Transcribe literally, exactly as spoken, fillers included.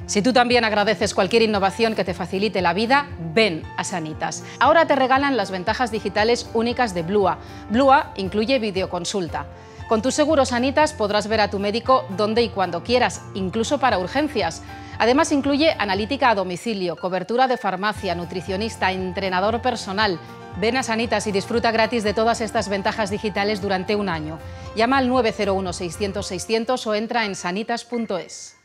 Si tú también agradeces cualquier innovación que te facilite la vida, ven a Sanitas. Ahora te regalan las ventajas digitales únicas de Blua. Blua incluye videoconsulta. Con tu seguro Sanitas podrás ver a tu médico donde y cuando quieras, incluso para urgencias. Además incluye analítica a domicilio, cobertura de farmacia, nutricionista, entrenador personal. Ven a Sanitas y disfruta gratis de todas estas ventajas digitales durante un año. Llama al nueve cero uno seiscientos seiscientos o entra en sanitas punto es.